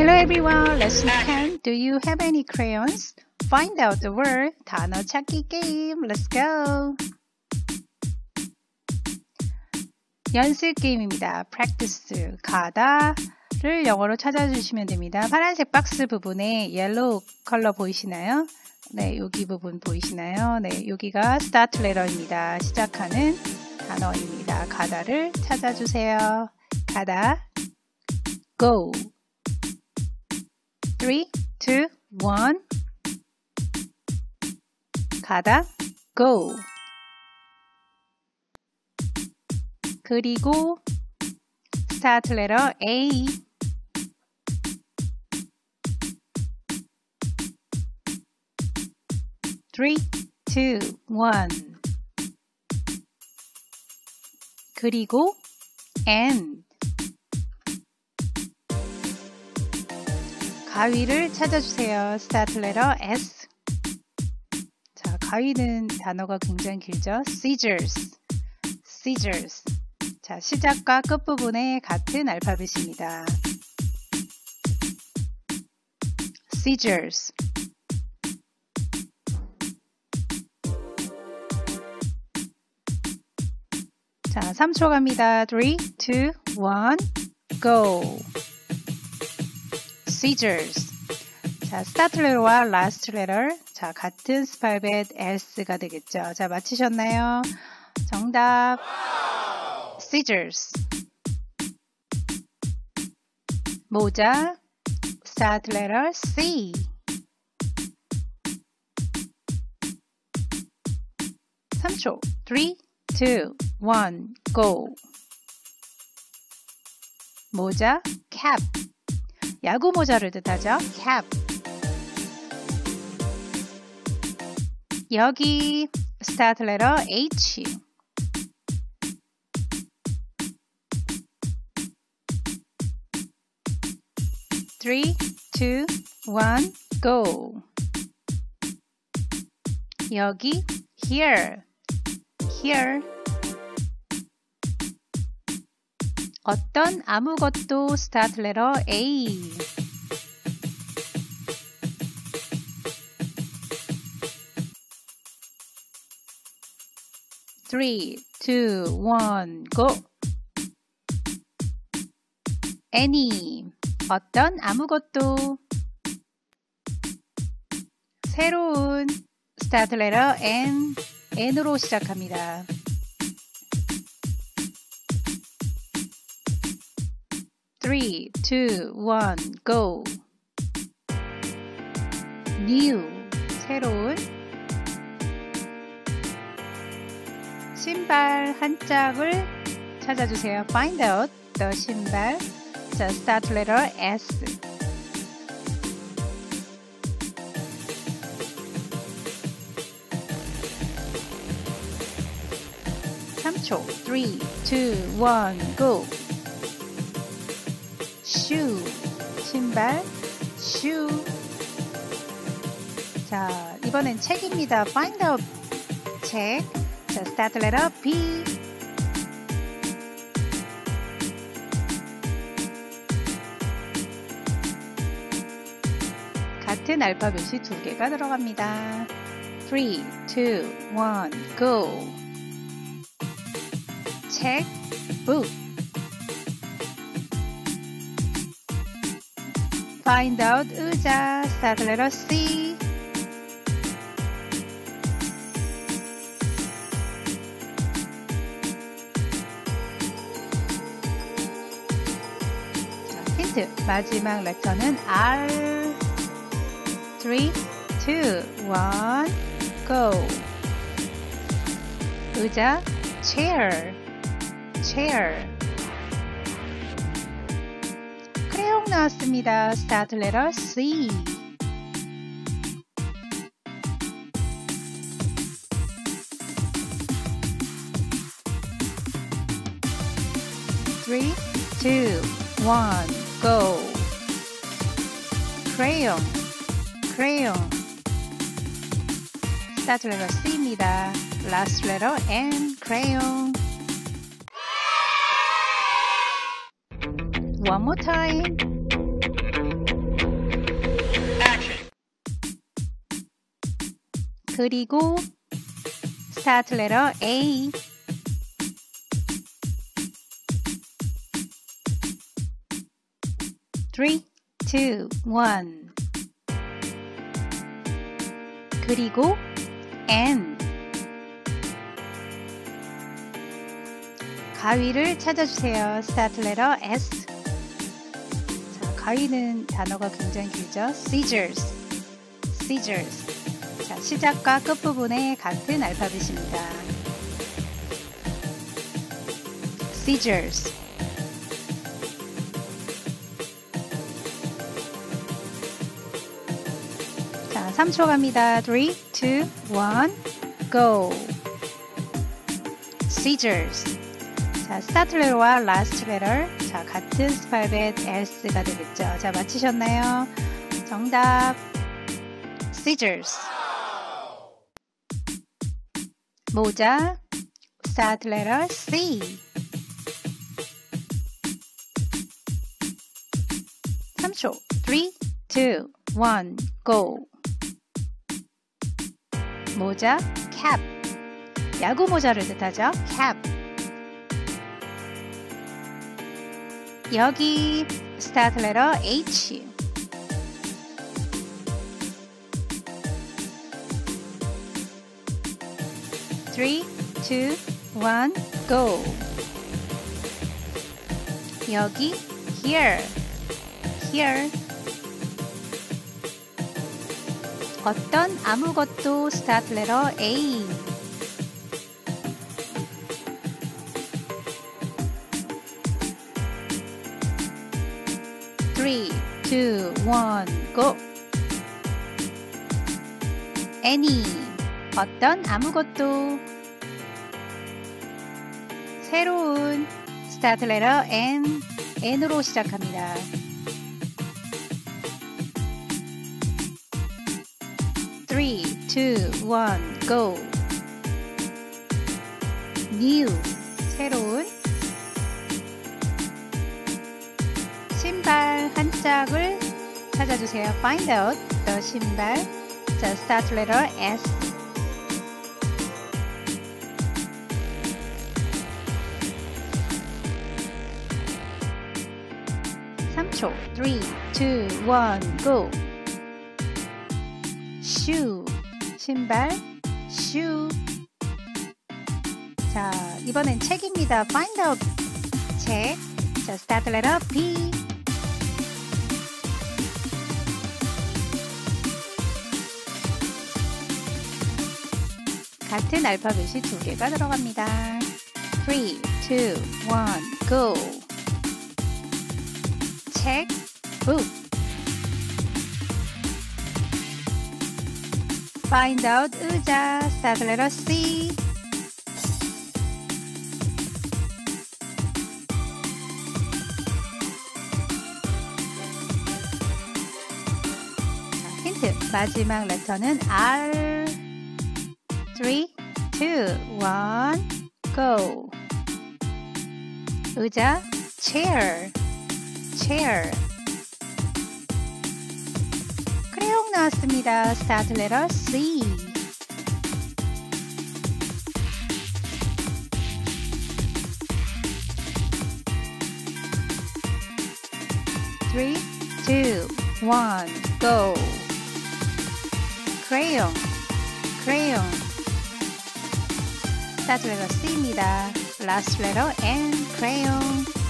Hello everyone, let's begin. Do you have any crayons? Find out the word 단어 찾기 게임. Let's go. 연습 게임입니다. Practice. 가다를 영어로 찾아주시면 됩니다. 파란색 박스 부분에 옐로우 컬러 보이시나요? 네, 여기 부분 보이시나요? 네, 여기가 start letter입니다. 시작하는 단어입니다. 가다를 찾아주세요. 가다. Go. 3, 2, 1. 가다. Go. 그리고 start letter A. Three, two, one. 그리고 and. 가위를 찾아주세요. start letter S. 자, 가위는 단어가 굉장히 길죠. Scissors. Scissors. 자, 시작과 끝부분에 같은 알파벳입니다. Scissors. 자, 3초 갑니다. 3, 2, 1, go. Scissors. 자, start letter와 last letter. 자, 같은 스펠벳 S가 되겠죠. 자, 맞히셨나요? 정답. Scissors. 모자. start letter C. 3초. 3, 2, 1, go. 모자. cap. 야구 모자를 뜻하죠. cap. 여기 start letter H. Three, two, one, go. 여기 here. Here. 어떤 아무것도 start letter A. Three, two, one, go. Any. 어떤 아무것도. 새로운 start letter N. N으로 시작합니다. Three, two, one, go. New. 새로운. 신발 한 짝을 찾아주세요. Find out the 신발. 자, start letter S. 3초. 3, 2, 1, go. shoe. 신발. shoe. 자, 이번엔 책입니다. Find out. 책. 자, start letter B. 같은 알파벳이 두 개가 들어갑니다. 3, 2, 1, go. 책, book. Find out 의자, start letter C. 자, 힌트, 마지막 레터는 R. 3, 2, 1, go. 의자, chair. chair. 크레용 나왔습니다. start letter C. Three, two, one, go. crayon. crayon. start letter C입니다. last letter N. crayon. One more time. 그리고 스타트 레터 A. Three, two, one. 그리고 N. 가위를 찾아주세요. 스타트 레터 S. 자, 가위는 단어가 굉장히 길죠. Scissors. Scissors. 자, 시작과 끝부분에 같은 알파벳입니다. Scissors. 자, 3초 갑니다. 3, 2, 1, go. Scissors. 자, 스타트 레터와 라스트 레터. 자, 같은 스파이벳 S가 되겠죠. 자, 맞히셨나요? 정답. Scissors. 모자. 스타트 레터 C. 3초. 3, 2, 1, go. 모자. cap. 야구 모자를 뜻하죠. cap. 여기 스타트 레터 H. Three, two, one, go. 여기 here. Here. 어떤 아무것도 스타트 레터 A. Three, two, one, go. Any. 어떤 아무것도. 새로운 스타트 레터 N. N으로 시작합니다. Three, two, one, go. New. 새로운. 신발 한 짝을 찾아주세요. Find out the 신발. 자, start letter S. (3초) 3, 2, 1, go. shoe. 신발. shoe. 자, 이번엔 책입니다. Find out. 책. 자, start letter P. 같은 알파벳이 두 개가 들어갑니다. 3, 2, 1, go. 책, book. Find out 의자, start letter C. 힌트, 마지막 레터는 R. 3, 2, 1, go. 의자, chair, chair. 크레용 나왔습니다. 스타트 레터 C. Three, two, one, go. crayon, crayon. 스타트 레터 C입니다. 라스트 레터 N, crayon.